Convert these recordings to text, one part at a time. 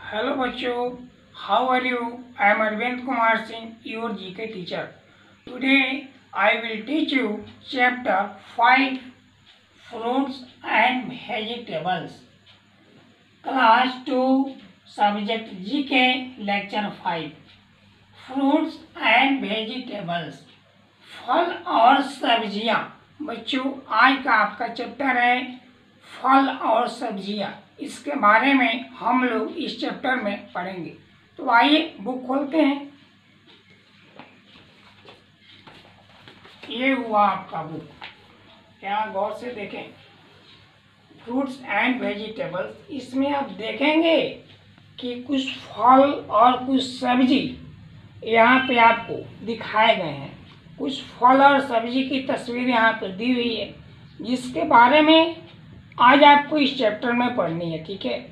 Hello बच्चों, how are you? I am Arvind Kumar Singh, your GK teacher. Today I will teach you chapter 5 fruits and vegetables. Class 2 subject GK lecture 5 fruits and vegetables. फल और सब्जियां. बच्चों, आज का आपका chapter है फल और सब्जियां. इसके बारे में हम लोग इस चैप्टर में पढ़ेंगे. तो आइए बुक खोलते हैं. ये हुआ आपका बुक. क्या गौर से देखें. Fruits and vegetables. इसमें आप देखेंगे कि कुछ फल और कुछ सब्जी यहाँ पे आपको दिखाए गए हैं. कुछ फल और सब्जी की तस्वीर यहाँ पे दी हुई है, जिसके बारे में आज आपको इस चैप्टर में पढ़नी है. ठीक है.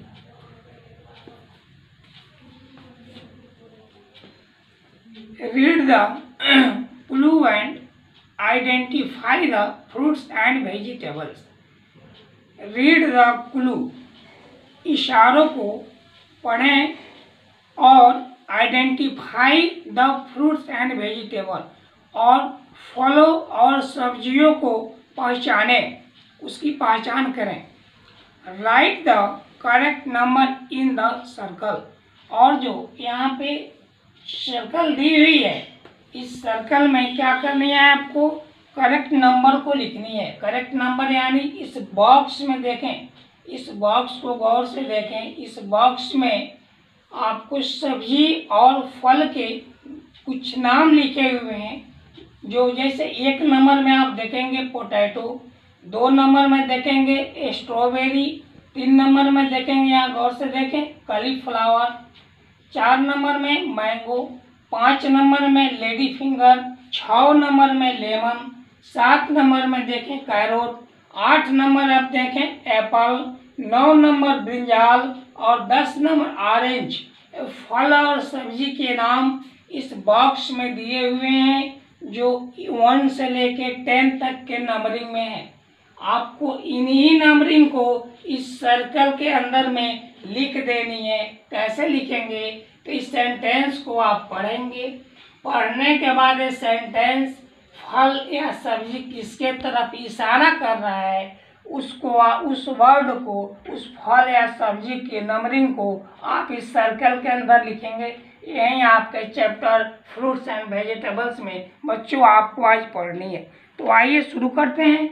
Read the clue and identify the fruits and vegetables. Read the clue. इशारों को पढ़ें और identify the fruits and vegetable, और फलों और सब्जियों को पहचानें, उसकी पहचान करें. Write the correct number in the circle. और जो यहाँ पे सर्कल दी हुई है, इस सर्कल में क्या करनी है आपको? करेक्ट नंबर को लिखनी है. करेक्ट नंबर यानी इस बॉक्स में देखें, इस बॉक्स को गौर से देखें. इस बॉक्स में आपको सब्जी और फल के कुछ नाम लिखे हुए हैं. जो जैसे 1 नंबर में आप देखेंगे पोटैटो, 2 नंबर में देखेंगे स्ट्रॉबेरी, 3 नंबर में देखेंगे, यहाँ गौर से देखें, कॉलीफ्लावर, 4 नंबर में मैंगो, 5 नंबर में लेडी फिंगर, 6 नंबर में लेमन, 7 नंबर में देखें कैरोट, 8 नंबर आप देखें एप्पल, 9 नंबर ब्रिंजाल और 10 नंबर ऑरेंज. फल और सब्जी के नाम इस बॉक्स में दिए हुए हैं, जो 1 से लेके 10 तक के नंबरिंग में है. आपको इन्हीं नंबरिंग को इस सर्कल के अंदर में लिख देनी है. कैसे लिखेंगे? तो इस सेंटेंस को आप पढ़ेंगे. पढ़ने के बाद ये सेंटेंस फल या सब्जी किसके तरफ इशारा कर रहा है, उसको उस वर्ड को, उस फल या सब्जी के नंबरिंग को आप इस सर्कल के अंदर लिखेंगे. यही आपके चैप्टर फ्रूट्स एंड वेजिटेबल्स में बच्चों आपको आज पढ़नी है. तो आइए शुरू करते हैं.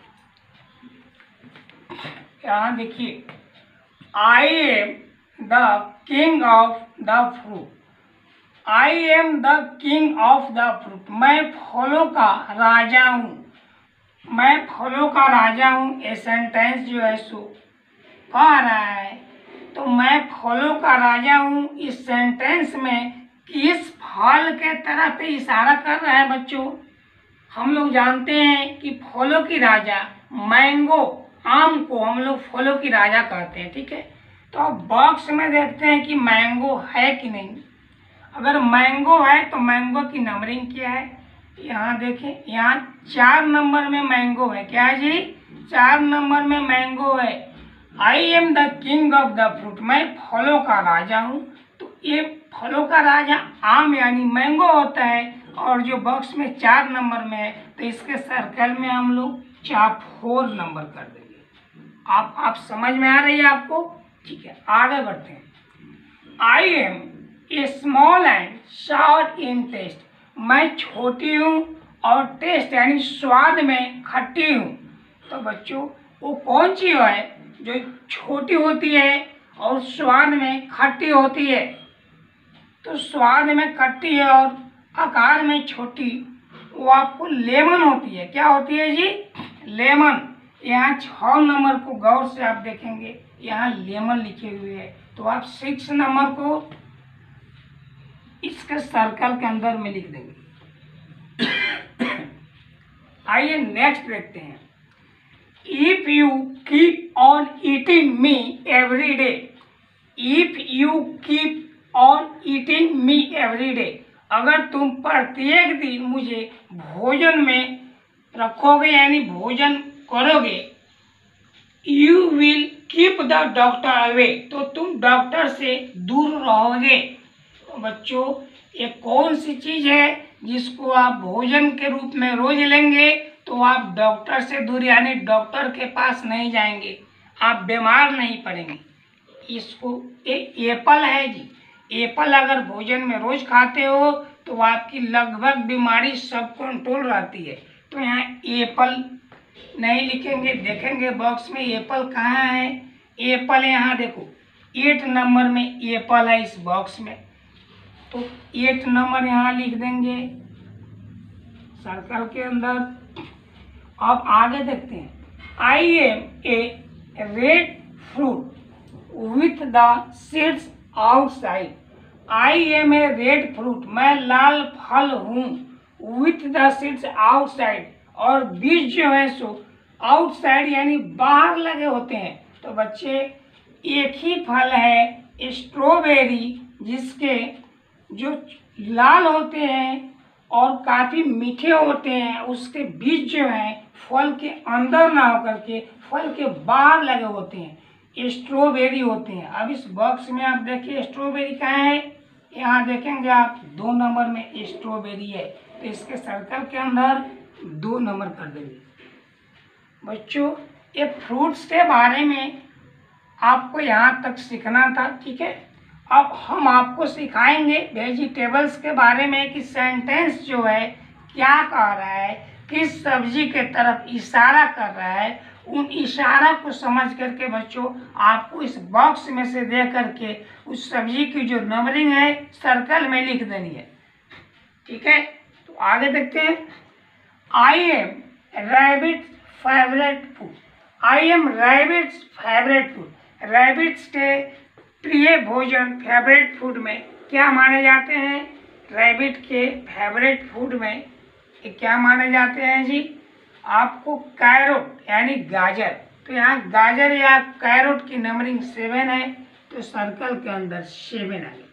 यहाँ देखिए, I am the king of the fruit. I am the king of the fruit. मैं फलों का राजा हूँ. मैं फलों का राजा हूँ. ये सेंटेंस जो है सो कह रहा है. तो मैं फलों का राजा हूँ, इस सेंटेंस में किस फल के तरफ इशारा कर रहा है बच्चों? हम लोग जानते हैं कि फलों की राजा मैंगो, आम को हम लोग फलों की राजा कहते हैं. ठीक है. तो अब बॉक्स में देखते हैं कि मैंगो है कि नहीं. अगर मैंगो है तो मैंगो की नंबरिंग क्या है? यहाँ देखें, यहाँ 4 नंबर में मैंगो है. क्या है जी? 4 नंबर में मैंगो है. I am the king of the fruit. मैं फलों का राजा हूँ. तो ये फलों का राजा आम यानी मैंगो होता है, और जो बॉक्स में 4 नंबर में है, तो इसके सर्कल में हम लोग 4 नंबर कर देंगे. आप समझ में आ रही है आपको? ठीक है, आगे बढ़ते हैं. I am a small and sour in taste. मैं छोटी हूँ और टेस्ट यानी स्वाद में खट्टी हूँ. तो बच्चों, वो कौन सी है जो छोटी होती है और स्वाद में खट्टी होती है? तो स्वाद में खट्टी है और आकार में छोटी, वो आपको लेमन होती है. क्या होती है जी? लेमन. यहाँ 6 नंबर को गौर से आप देखेंगे, यहाँ लेमन लिखे हुए हैं. तो आप 6 नंबर को इसके सर्कल के अंदर में लिख देंगे. आइए नेक्स्ट देखते हैं. If you keep on eating me every day. If you keep on eating me every day. अगर तुम प्रत्येक दिन मुझे भोजन में रखोगे यानी भोजन करोगे. You will keep the doctor away, तो तुम डॉक्टर से दूर रहोगे। तो बच्चों, ये कौन सी चीज है जिसको आप भोजन के रूप में रोज लेंगे तो आप डॉक्टर से दूर यानी डॉक्टर के पास नहीं जाएंगे, आप बीमार नहीं पड़ेंगे। इसको एप्पल है जी। एप्पल अगर भोजन में रोज खाते हो तो आपकी लगभग बीमारी सब कंट्रोल रहती है। तो यहाँ एप्पल नहीं लिखेंगे, देखेंगे बॉक्स में एप्पल कहाँ है। एप्पल यहाँ देखो 8 नंबर में एप्पल है इस बॉक्स में, तो 8 नंबर यहाँ लिख देंगे सर्कल के अंदर। अब आगे देखते हैं। I am a red fruit with the seeds outside. I am a red fruit, मैं लाल फल हूँ। विथ द सीड्स आउटसाइड, और बीज जो है सो आउटसाइड यानी बाहर लगे होते हैं। तो बच्चे एक ही फल है स्ट्रॉबेरी, जिसके जो लाल होते हैं और काफ़ी मीठे होते हैं, उसके बीज जो हैं फल के अंदर ना होकर के फल के बाहर लगे होते हैं, स्ट्रॉबेरी होते हैं। अब इस बॉक्स में आप देखिए स्ट्रॉबेरी कहाँ है, यहाँ देखेंगे आप 2 नंबर में स्ट्रॉबेरी है, तो इसके सर्कल के अंदर 2 नंबर कर देंगे। बच्चों, ये फ्रूट्स के बारे में आपको यहाँ तक सीखना था, ठीक है। अब हम आपको सिखाएंगे वेजिटेबल्स के बारे में कि सेंटेंस जो है क्या कह रहा है, किस सब्जी के तरफ इशारा कर रहा है। उन इशारा को समझ करके बच्चों आपको इस बॉक्स में से दे करके उस सब्जी की जो नंबरिंग है सर्कल में लिख देनी है, ठीक है। तो आगे देखते हैं। I am rabbit favourite food. I am rabbits favourite food. Rabbits के प्रिय भोजन फेवरेट फूड में क्या माने जाते हैं? रैबिट के फेवरेट फूड में ये क्या माने जाते हैं जी? आपको कैरोट यानी गाजर, तो यहाँ गाजर या कैरोट की नंबरिंग 7 है, तो सर्कल के अंदर 7 आ गया।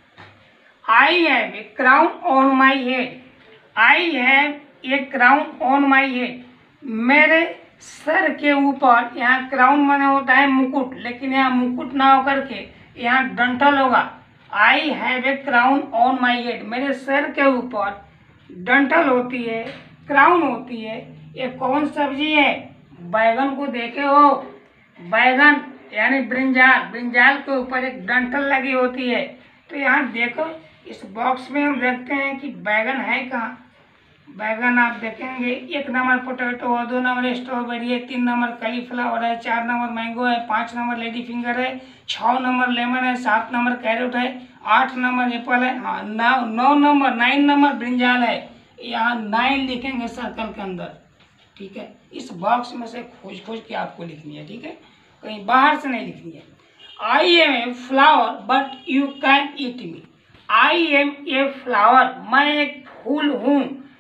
I have a crown on my head. I have a crown on my head, मेरे सर के ऊपर, यहाँ क्राउन माने होता है मुकुट, लेकिन यहाँ मुकुट ना होकर के यहाँ डंठल होगा। I have a crown on my head, मेरे सर के ऊपर डंठल होती है, क्राउन होती है। ये कौन सब्जी है? बैगन को देखे हो, बैगन यानी ब्रिंजाल, ब्रिंजाल के ऊपर एक डंठल लगी होती है। तो यहाँ देखो इस बॉक्स में हम देखते हैं कि बैगन है कहाँ। बैगन आप देखेंगे 1 नंबर पोटैटो है, 2 नंबर स्ट्रॉबेरी है, 3 नंबर कलीफ्लावर है, 4 नंबर मैंगो है, 5 नंबर लेडी फिंगर है, 6 नंबर लेमन है, 7 नंबर कैरेट है, 8 नंबर एप्पल है, हाँ 9 नंबर ब्रिंजाल है। यहाँ 9 लिखेंगे सर्कल के अंदर, ठीक है। इस बॉक्स में से खोज के आपको लिखनी है, ठीक है, कहीं बाहर से नहीं लिखनी है। I am a flower but you can eat me. I am a flower, मैं एक फूल हूँ,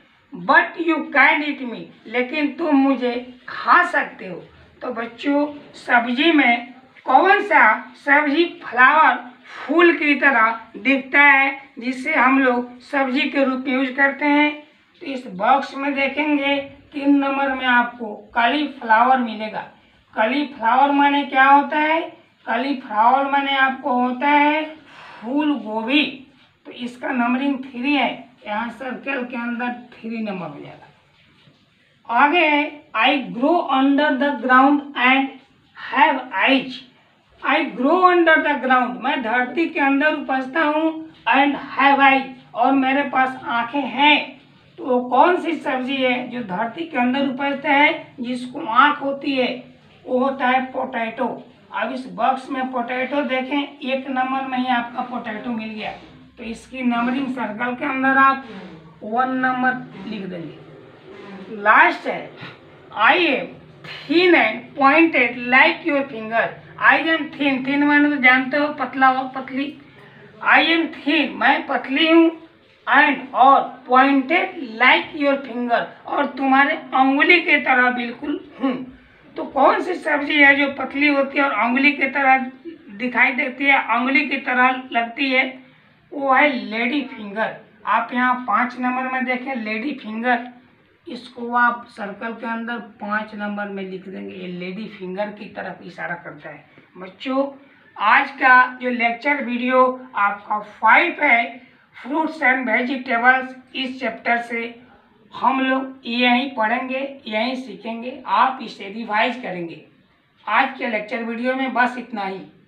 but you can eat me, लेकिन तुम मुझे खा सकते हो। तो बच्चों, सब्जी में कौन सा सब्जी फ्लावर फूल की तरह दिखता है जिसे हम लोग सब्जी के रूप में यूज करते हैं? तो इस बॉक्स में देखेंगे 3 नंबर में आपको कलीफ्लावर मिलेगा। कलीफ्लावर माने क्या होता है? कलीफ्लावर माने आपको होता है फूल गोभी। तो इसका नंबरिंग 3 है, यहाँ सर्कल के अंदर 3 नंबर हो जाएगा। आगे है I grow under the ground and have eyes. I grow under the ground, मैं धरती के अंदर उपजता हूँ, एंड हैव आइज, और मेरे पास आंखें हैं। तो वो कौन सी सब्जी है जो धरती के अंदर उपजता है जिसको आंख होती है? वो होता है पोटैटो। अब इस बॉक्स में पोटैटो देखें, 1 नंबर में ही आपका पोटैटो मिल गया, तो इसकी नंबरिंग सर्कल के अंदर आप 1 नंबर लिख देंगे। लास्ट है I am thin and pointed like your finger. I am thin, thin मैंने तो जानते हो पतला और पतली। आई एम थिन, मैं पतली हूँ, एंड और पॉइंटेड लाइक योर फिंगर, और तुम्हारे अंगुली के तरह बिल्कुल हूँ। तो कौन सी सब्जी है जो पतली होती है और अंगुली की तरह दिखाई देती है, अंगुली की तरह लगती है? वो है लेडी फिंगर। आप यहाँ 5 नंबर में देखें लेडी फिंगर, इसको आप सर्कल के अंदर 5 नंबर में लिख देंगे। ये लेडी फिंगर की तरफ इशारा करता है। बच्चों, आज का जो लेक्चर वीडियो आपका 5 है, फ्रूट्स एंड वेजिटेबल्स, इस चैप्टर से हम लोग यहीं पढ़ेंगे, यहीं सीखेंगे, आप इसे रिवाइज करेंगे। आज के लेक्चर वीडियो में बस इतना ही।